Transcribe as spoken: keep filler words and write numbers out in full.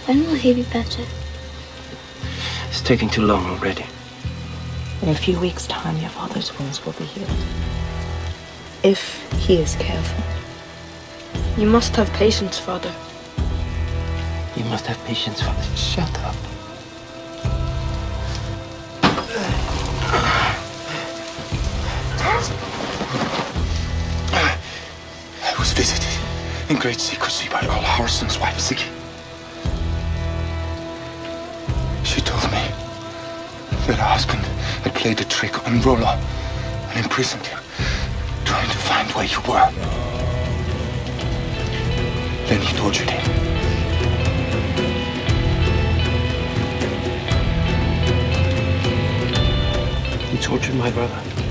When will he be better? It's taking too long already. In a few weeks' time, your father's wounds will be healed. If he is careful. You must have patience, Father. You must have patience, Father. Shut up. I was visited in great secrecy by Earl Haraldsson's wife, Siggy. She told me that her husband had played a trick on Rollo and imprisoned him, trying to find where you were. Then he tortured him. You tortured my brother?